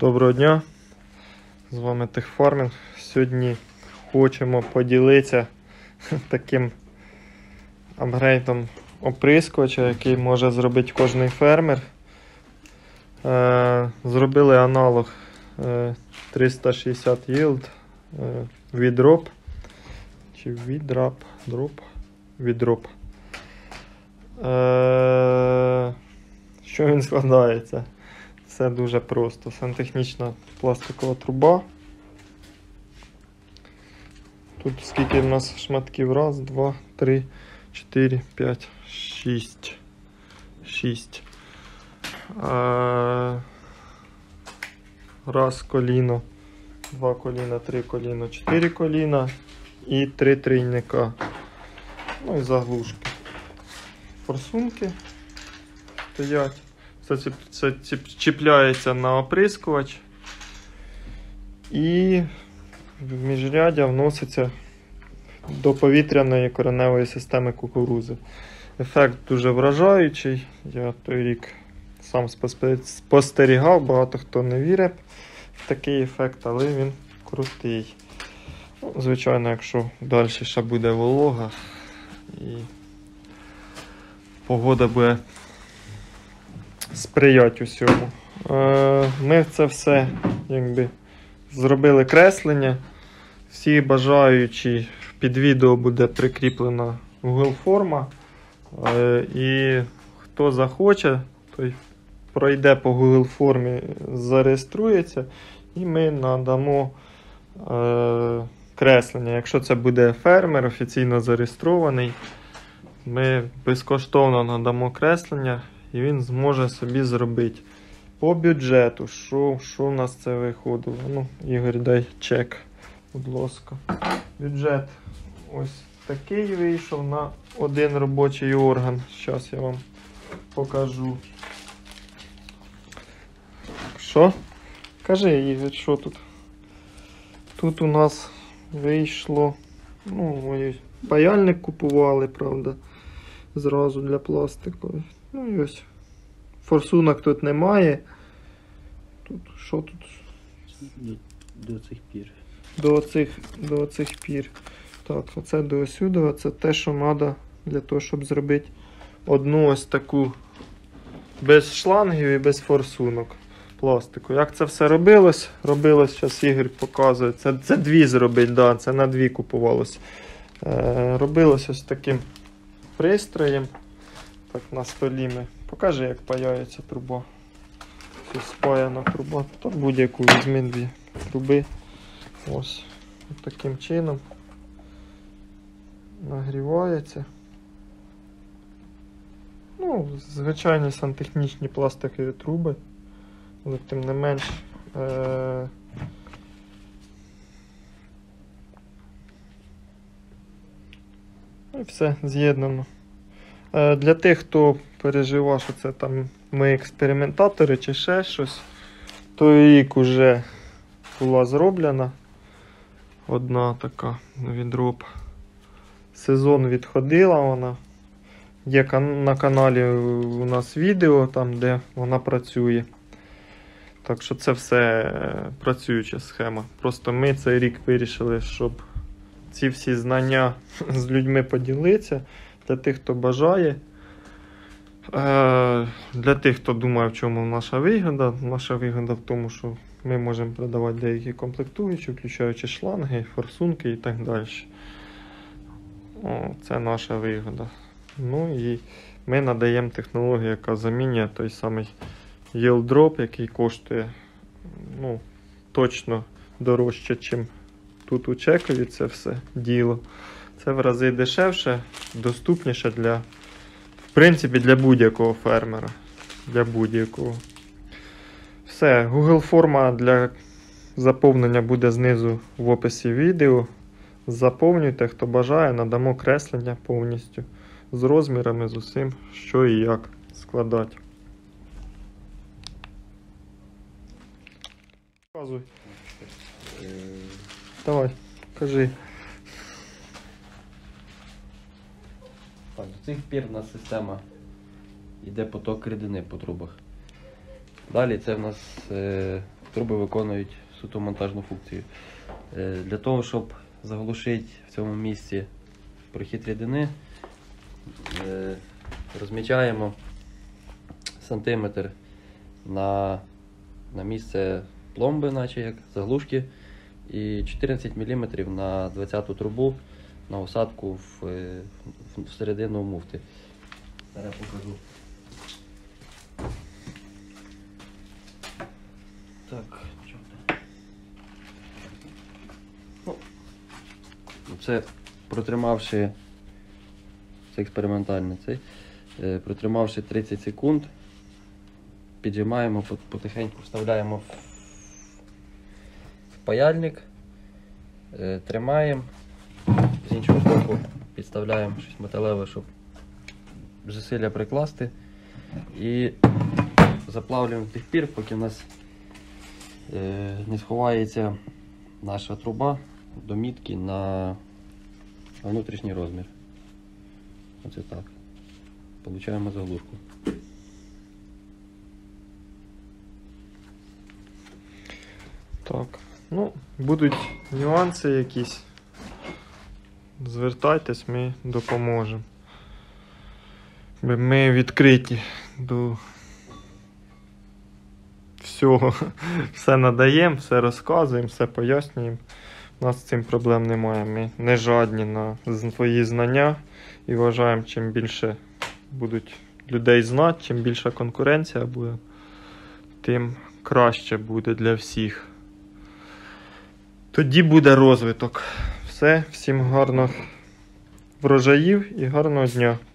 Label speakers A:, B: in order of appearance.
A: Доброго дня, з вами Техфармінг. Сьогодні хочемо поділитися таким апгрейдом оприскувача, який може зробити кожний фермер. Зробили аналог 360 Yield V-Drop чи V-Drop. Що він складається? Все дуже просто. Сантехнічна пластикова труба. Тут скільки в нас шматків? Раз, два, три, 4, 5, 6. 6. Раз коліно, два коліна, три коліна, 4 коліна і 3 трійника. Ну і заглушки. Форсунки стоять. Це чіпляється на оприскувач і в міжряддя вноситься до повітряної кореневої системи кукурузи. Ефект дуже вражаючий. Я той рік сам спостерігав, багато хто не вірить в такий ефект, але він крутий. Ну, звичайно, якщо далі ще буде волога і погода буде сприять усьому. Ми це все зробили креслення. Всі бажаючі, під відео буде прикріплена Google форма. І хто захоче, той пройде по Google формі, зареєструється і ми надамо креслення. Якщо це буде фермер, офіційно зареєстрований, ми безкоштовно надамо креслення. І він зможе собі зробити. По бюджету, що в нас це виходило? Ну, Ігор, дай чек, будь ласка. Бюджет ось такий вийшов на один робочий орган. Зараз я вам покажу. Що? Кажи, Ігор, що тут? Тут у нас вийшло, ми паяльник купували, правда, зразу для пластикових. Ну і ось. Форсунок тут немає. Що тут?
B: До цих пір.
A: До цих пір. Так, оце до осюди. Це те, що треба для того, щоб зробити одну ось таку без шлангів і без форсунок пластику. Як це все робилось? Робилось, зараз Ігор показує. Це дві зробити, да, це на дві купувалось. Робилось ось таким пристроєм. Так, на столі ми. Покажи, як паяється труба. Це спаяна труба. Та будь-яку візьми дві труби. Ось. Таким чином нагрівається. Ну, звичайні сантехнічні пластикові труби. Але тим не менш і все з'єднано. Для тих, хто переживав, що це там ми експериментатори чи ще щось, той рік вже була зроблена одна така V-Drop. Сезон відходила вона. Є на каналі у нас відео, там де вона працює. Так що це все працююча схема. Просто ми цей рік вирішили, щоб ці всі знання з людьми поділитися. Для тих, хто бажає. Для тих, хто думає, в чому наша вигода. Наша вигода в тому, що ми можемо продавати деякі комплектуючі, включаючи шланги, форсунки і так далі. Це наша вигода. Ну і ми надаємо технологію, яка замінює той самий Yield Drop, який коштує точно дорожче, ніж тут у чекові це все діло. Це в рази дешевше, доступніше в принципі, для будь-якого фермера. Для будь-якого. Все, Google форма для заповнення буде знизу в описі відео. Заповнюйте, хто бажає, надамо креслення повністю. З розмірами, з усім, що і як складати. Показуй. Давай, кажи.
B: Так, до цих пір у нас система йде поток рідини по трубах. Далі це в нас труби виконують суто монтажну функцію. Для того, щоб заглушити в цьому місці прохід рідини, розмічаємо сантиметр на місце пломби, наче як заглушки, і 14 мм на 20-ту трубу на усадку в середину муфти. Зараз покажу. Так, що це? Ну, це протримавши, це експериментальний цей, протримавши 30 секунд, піджимаємо, потихеньку вставляємо в паяльник, тримаємо, з іншого боку підставляємо щось металеве, щоб зусилля прикласти, і заплавлюємо до тих пір, поки у нас не сховається наша труба до мітки на внутрішній розмір. Оце так. Получаємо заглушку.
A: Так, ну, будуть нюанси якісь. Звертайтесь, ми допоможемо. Ми відкриті до всього. Все надаємо, все розказуємо, все пояснюємо. У нас з цим проблем немає. Ми не жадні на свої знання і вважаємо, чим більше будуть людей знати, чим більша конкуренція буде, тим краще буде для всіх. Тоді буде розвиток. Все, всім гарних врожаїв і гарного дня.